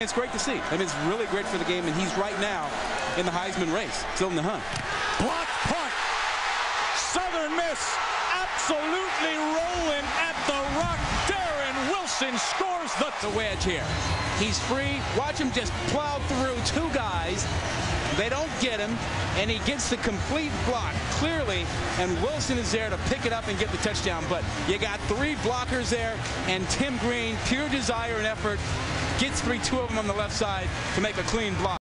It's great to see. I mean, it's really great for the game, and he's right now in the Heisman race, still in the hunt. Block punt. Southern Miss absolutely rolling at the rock. Darren Wilson scores the wedge here. He's free. Watch him just plow through two guys. They don't get him, and he gets the complete block clearly, and Wilson is there to pick it up and get the touchdown. But you got three blockers there, and Tim Green, pure desire and effort, gets two of them on the left side to make a clean block.